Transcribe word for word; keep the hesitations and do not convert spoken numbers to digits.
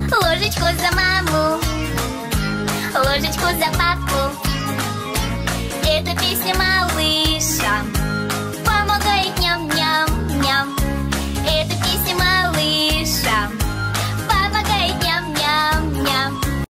Ложечку за маму, ложечку за папу. Это песня малышам.